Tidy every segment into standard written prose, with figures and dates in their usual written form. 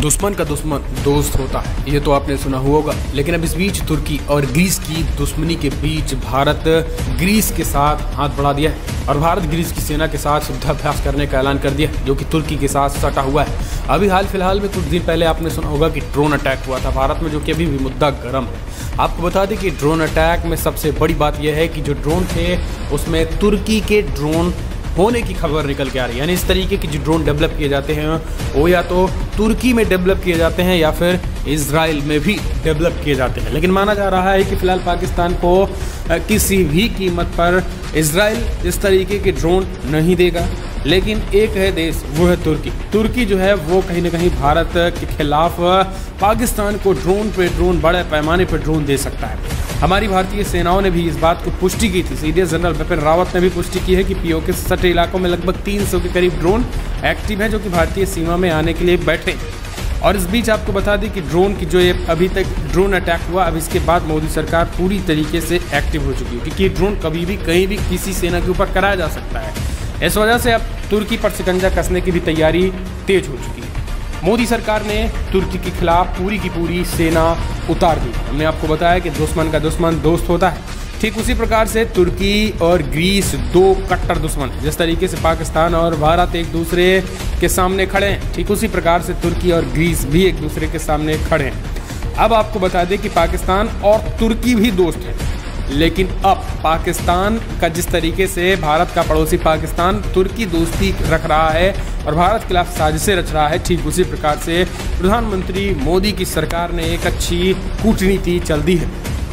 दुश्मन का दुश्मन दोस्त होता है, ये तो आपने सुना हुआ होगा। लेकिन अब इस बीच तुर्की और ग्रीस की दुश्मनी के बीच भारत ग्रीस के साथ हाथ बढ़ा दिया है और भारत ग्रीस की सेना के साथ युद्धाभ्यास करने का ऐलान कर दिया, जो कि तुर्की के साथ सटा हुआ है। अभी हाल फिलहाल में कुछ दिन पहले आपने सुना होगा कि ड्रोन अटैक हुआ था भारत में, जो कि अभी भी मुद्दा गर्म है। आपको बता दें कि ड्रोन अटैक में सबसे बड़ी बात यह है कि जो ड्रोन थे उसमें तुर्की के ड्रोन होने की खबर निकल के आ रही है। यानी इस तरीके के जो ड्रोन डेवलप किए जाते हैं वो या तो तुर्की में डेवलप किए जाते हैं या फिर इजराइल में भी डेवलप किए जाते हैं। लेकिन माना जा रहा है कि फिलहाल पाकिस्तान को किसी भी कीमत पर इजराइल इस तरीके के ड्रोन नहीं देगा। लेकिन एक है देश, वो है तुर्की। तुर्की जो है वो कहीं ना कहीं भारत के खिलाफ पाकिस्तान को ड्रोन पे ड्रोन, बड़े पैमाने पर ड्रोन दे सकता है। हमारी भारतीय सेनाओं ने भी इस बात को पुष्टि की थी। सीडीएस जनरल बिपिन रावत ने भी पुष्टि की है कि पीओके से सटे इलाकों में लगभग 300 के करीब ड्रोन एक्टिव हैं, जो कि भारतीय सीमा में आने के लिए बैठे। और इस बीच आपको बता दें कि ड्रोन की जो ये अभी तक ड्रोन अटैक हुआ, अब इसके बाद मोदी सरकार पूरी तरीके से एक्टिव हो चुकी है, क्योंकि ड्रोन कभी भी कहीं भी किसी सेना के ऊपर कराया जा सकता है। इस वजह से अब तुर्की पर शिकंजा कसने की भी तैयारी तेज हो चुकी है। मोदी सरकार ने तुर्की के खिलाफ पूरी की पूरी सेना उतार दी। हमने आपको बताया कि दुश्मन का दुश्मन दोस्त होता है। ठीक उसी प्रकार से तुर्की और ग्रीस दो कट्टर दुश्मन हैं। जिस तरीके से पाकिस्तान और भारत एक दूसरे के सामने खड़े हैं, ठीक उसी प्रकार से तुर्की और ग्रीस भी एक दूसरे के सामने खड़े हैं। अब आपको बता दें कि पाकिस्तान और तुर्की भी दोस्त हैं, लेकिन अब पाकिस्तान का जिस तरीके से भारत का पड़ोसी पाकिस्तान तुर्की दोस्ती रख रहा है और भारत के खिलाफ साजिशें रच रहा है, ठीक उसी प्रकार से प्रधानमंत्री मोदी की सरकार ने एक अच्छी कूटनीति चल दी है।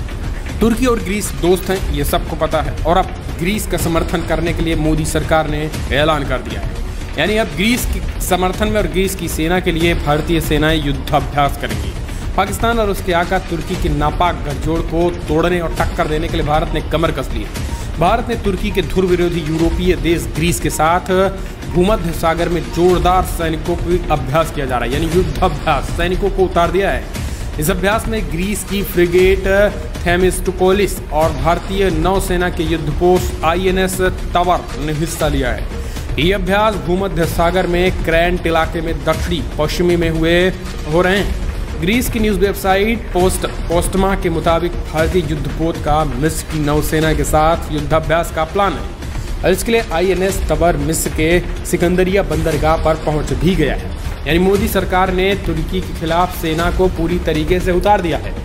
तुर्की और ग्रीस दोस्त हैं, ये सबको पता है। और अब ग्रीस का समर्थन करने के लिए मोदी सरकार ने ऐलान कर दिया है। यानी अब ग्रीस के समर्थन में और ग्रीस की सेना के लिए भारतीय सेनाएं युद्धाभ्यास करेंगी। पाकिस्तान और उसके आका तुर्की के नापाक गठजोड़ को तोड़ने और टक्कर देने के लिए भारत ने कमर कस ली है। भारत ने तुर्की के धुर विरोधी यूरोपीय देश ग्रीस के साथ भूमध्य सागर में जोरदार सैनिकों की अभ्यास किया जा रहा है, यानी युद्धाभ्यास। सैनिकों को उतार दिया है। इस अभ्यास में ग्रीस की फ्रिगेट थेमिस्टोपोलिस और भारतीय नौसेना के युद्धपोत INS तवर ने हिस्सा लिया है। ये अभ्यास भूमध्य सागर में क्रेंट इलाके में दक्षिणी पश्चिमी में हो रहे हैं। ग्रीस की न्यूज़ वेबसाइट पोस्टमा के मुताबिक भारतीय युद्धपोत का मिस्र की नौसेना के साथ युद्धाभ्यास का प्लान है और इसके लिए INS तबर मिस्र के सिकंदरिया बंदरगाह पर पहुंच भी गया है। यानी मोदी सरकार ने तुर्की के खिलाफ सेना को पूरी तरीके से उतार दिया है।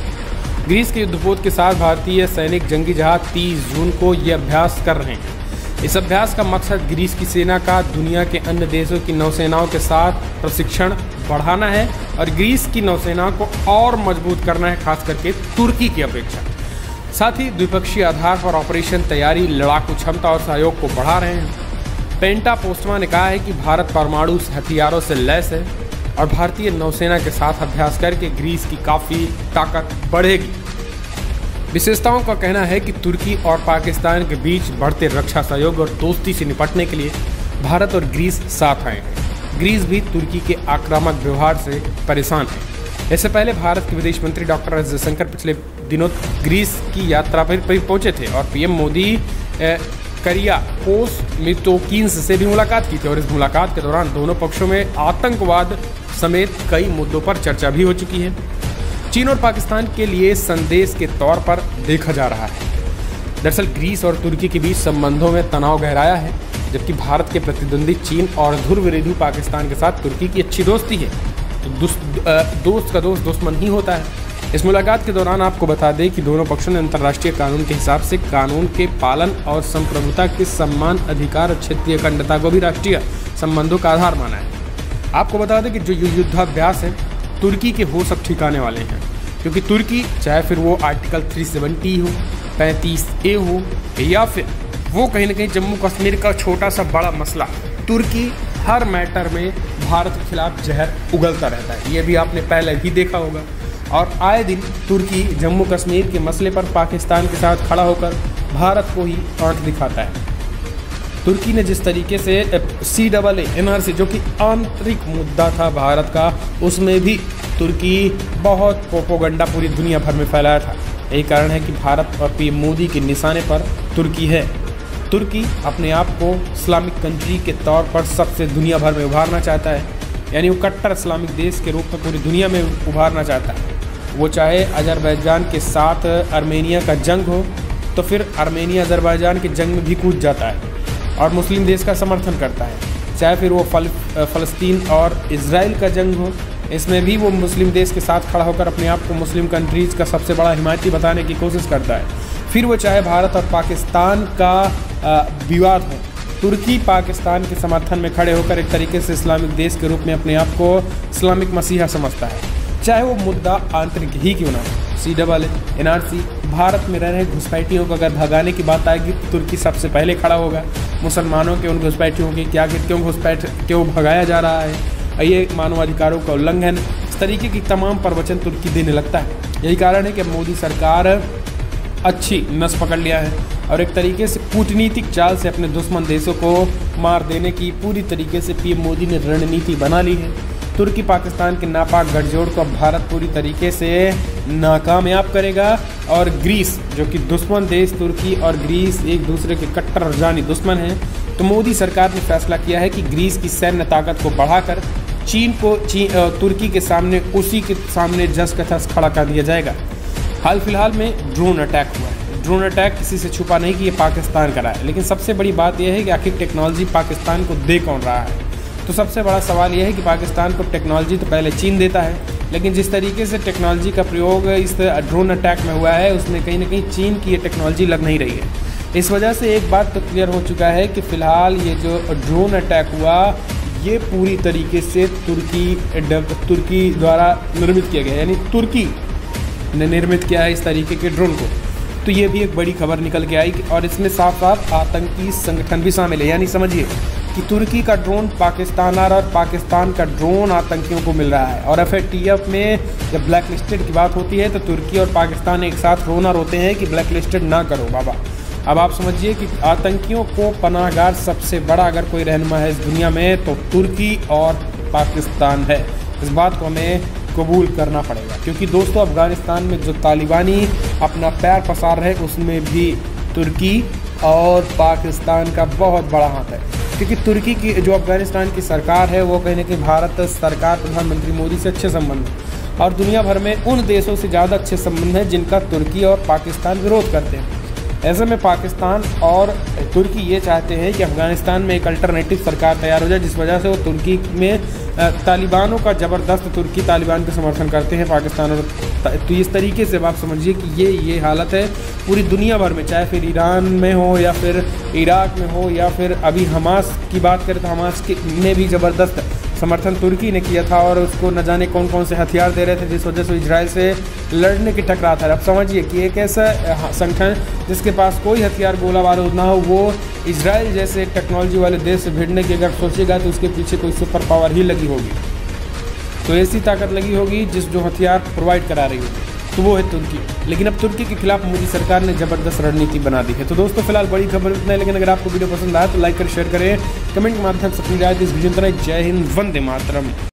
ग्रीस के युद्धपोत के साथ भारतीय सैनिक जंगी जहाज 30 जून को ये अभ्यास कर रहे हैं। इस अभ्यास का मकसद ग्रीस की सेना का दुनिया के अन्य देशों की नौसेनाओं के साथ प्रशिक्षण बढ़ाना है और ग्रीस की नौसेना को और मजबूत करना है, खास करके तुर्की की अपेक्षा। साथ ही द्विपक्षीय आधार पर ऑपरेशन तैयारी, लड़ाकू क्षमता और सहयोग को बढ़ा रहे हैं। पेंटा पोस्टमा ने कहा है कि भारत परमाणु हथियारों से लैस है और भारतीय नौसेना के साथ अभ्यास करके ग्रीस की काफ़ी ताकत बढ़ेगी। विशेषताओं का कहना है कि तुर्की और पाकिस्तान के बीच बढ़ते रक्षा सहयोग और दोस्ती से निपटने के लिए भारत और ग्रीस साथ आए हैं। ग्रीस भी तुर्की के आक्रामक व्यवहार से परेशान है। इससे पहले भारत के विदेश मंत्री डॉक्टर एस जयशंकर पिछले दिनों ग्रीस की यात्रा पर पहुंचे थे और PM मोदी करियाकोस मितोकिन्स से भी मुलाकात की थी। और इस मुलाकात के दौरान दोनों पक्षों में आतंकवाद समेत कई मुद्दों पर चर्चा भी हो चुकी है। चीन और पाकिस्तान के लिए संदेश के तौर पर देखा जा रहा है। दरअसल ग्रीस और तुर्की के बीच संबंधों में तनाव गहराया है, जबकि भारत के प्रतिद्वंदी चीन और धुर विरोधी पाकिस्तान के साथ तुर्की की अच्छी दोस्ती है। तो दोस्त का दोस्त दुश्मन ही होता है। इस मुलाकात के दौरान आपको बता दें कि दोनों पक्षों ने अंतर्राष्ट्रीय कानून के हिसाब से कानून के पालन और संप्रभुता के सम्मान, अधिकार और क्षेत्रीय अखंडता को भी राष्ट्रीय संबंधों का आधार माना है। आपको बता दें कि जो युद्धाभ्यास है तुर्की के हो सब ठिकाने वाले हैं, क्योंकि तुर्की चाहे फिर वो आर्टिकल 370 हो, 35A हो या फिर वो कहीं ना कहीं जम्मू कश्मीर का छोटा सा बड़ा मसला, तुर्की हर मैटर में भारत के खिलाफ जहर उगलता रहता है। ये भी आपने पहले ही देखा होगा। और आए दिन तुर्की जम्मू कश्मीर के मसले पर पाकिस्तान के साथ खड़ा होकर भारत को ही आंख दिखाता है। तुर्की ने जिस तरीके से CAA NRC, जो कि आंतरिक मुद्दा था भारत का, उसमें भी तुर्की बहुत प्रोपोगंडा पूरी दुनिया भर में फैलाया था। यही कारण है कि भारत और PM मोदी के निशाने पर तुर्की है। तुर्की अपने आप को इस्लामिक कंट्री के तौर पर सबसे दुनिया भर में उभारना चाहता है। यानी वो कट्टर इस्लामिक देश के रूप में पूरी दुनिया में उभारना चाहता है। वो चाहे अजरबैजान के साथ आर्मेनिया का जंग हो तो फिर आर्मेनिया अजरबैजान के जंग में भी कूद जाता है और मुस्लिम देश का समर्थन करता है। चाहे फिर वो फ़लस्तीन और इजराइल का जंग हो, इसमें भी वो मुस्लिम देश के साथ खड़ा होकर अपने आप को मुस्लिम कंट्रीज़ का सबसे बड़ा हिमायती बताने की कोशिश करता है। फिर वो चाहे भारत और पाकिस्तान का विवाद हो, तुर्की पाकिस्तान के समर्थन में खड़े होकर एक तरीके से इस्लामिक देश के रूप में अपने आप को इस्लामिक मसीहा समझता है। चाहे वो मुद्दा आंतरिक ही क्यों ना हो, CAA, NRC, भारत में रह रहे घुसपैठियों को अगर भगाने की बात आएगी तो तुर्की सबसे पहले खड़ा होगा। मुसलमानों के उन घुसपैठियों की क्यों भगाया जा रहा है, ये मानवाधिकारों का उल्लंघन, इस तरीके की तमाम प्रवचन तुर्की देने लगता है। यही कारण है कि मोदी सरकार अच्छी नस पकड़ लिया है और एक तरीके से कूटनीतिक चाल से अपने दुश्मन देशों को मार देने की पूरी तरीके से PM मोदी ने रणनीति बना ली है। तुर्की पाकिस्तान के नापाक गठजोड़ को भारत पूरी तरीके से नाकामयाब करेगा और ग्रीस, जो कि दुश्मन देश तुर्की और ग्रीस एक दूसरे के कट्टर जानी दुश्मन हैं, तो मोदी सरकार ने फैसला किया है कि ग्रीस की सैन्य ताकत को बढ़ाकर तुर्की के सामने उसी के सामने जस का तस खड़ा कर दिया जाएगा। हाल फिलहाल में ड्रोन अटैक हुआ है। ड्रोन अटैक किसी से छुपा नहीं कि ये पाकिस्तान करा है, लेकिन सबसे बड़ी बात यह है कि आखिर टेक्नोलॉजी पाकिस्तान को दे कौन रहा है। तो सबसे बड़ा सवाल यह है कि पाकिस्तान को टेक्नोलॉजी तो पहले चीन देता है, लेकिन जिस तरीके से टेक्नोलॉजी का प्रयोग इस ड्रोन अटैक में हुआ है उसमें कहीं ना कहीं चीन की ये टेक्नोलॉजी लग नहीं रही है। इस वजह से एक बात तो क्लियर हो चुका है कि फ़िलहाल ये जो ड्रोन अटैक हुआ ये पूरी तरीके से तुर्की द्वारा निर्मित किया गया, यानी तुर्की ने निर्मित किया है इस तरीके के ड्रोन को। तो ये भी एक बड़ी खबर निकल के आई और इसमें साफ साफ आतंकी संगठन भी शामिल है। यानी समझिए कि तुर्की का ड्रोन पाकिस्तान आ रहा है और पाकिस्तान का ड्रोन आतंकियों को मिल रहा है। और FATF में जब ब्लैक लिस्टेड की बात होती है तो तुर्की और पाकिस्तान एक साथ रोते हैं कि ब्लैक लिस्टेड ना करो बाबा। अब आप समझिए कि आतंकियों को पनाहगार सबसे बड़ा अगर कोई रहनुमा है इस दुनिया में तो तुर्की और पाकिस्तान है। इस बात को हमें कबूल करना पड़ेगा, क्योंकि दोस्तों अफगानिस्तान में जो तालिबानी अपना पैर पसार रहे उसमें भी तुर्की और पाकिस्तान का बहुत बड़ा हाथ है। क्योंकि तुर्की की जो अफगानिस्तान की सरकार है वो कहीं ना कहीं भारत सरकार प्रधानमंत्री मोदी से अच्छे संबंध हैं और दुनिया भर में उन देशों से ज़्यादा अच्छे संबंध हैं जिनका तुर्की और पाकिस्तान विरोध करते हैं। ऐसे में पाकिस्तान और तुर्की ये चाहते हैं कि अफगानिस्तान में एक अल्टरनेटिव सरकार तैयार हो जाए, जिस वजह से वो तुर्की में तालिबानों का ज़बरदस्त तुर्की तालिबान का समर्थन करते हैं पाकिस्तान और तो इस तरीके से आप समझिए कि ये हालत है पूरी दुनिया भर में, चाहे फिर ईरान में हो या फिर इराक में हो या फिर अभी हमास की बात करें तो हमास ने भी ज़बरदस्त समर्थन तुर्की ने किया था और उसको न जाने कौन कौन से हथियार दे रहे थे जिस वजह से इजराइल से लड़ने की टकरा था। अब समझिए कि एक ऐसा संगठन जिसके पास कोई हथियार गोला बारूद ना हो वो इजराइल जैसे टेक्नोलॉजी वाले देश से भिड़ने की अगर सोचेगा तो उसके पीछे कोई सुपर पावर ही लगी होगी, तो ऐसी ताकत लगी होगी जो हथियार प्रोवाइड करा रही होगी, तो वो है तुर्की। लेकिन अब तुर्की के खिलाफ मोदी सरकार ने ज़बरदस्त रणनीति बना दी है। तो दोस्तों फिलहाल बड़ी खबर इतना है, लेकिन अगर आपको वीडियो पसंद आया तो लाइक कर शेयर करें, कमेंट के माध्यम से अपनी राय इस वीडियो में। जय हिंद, वंदे मातरम।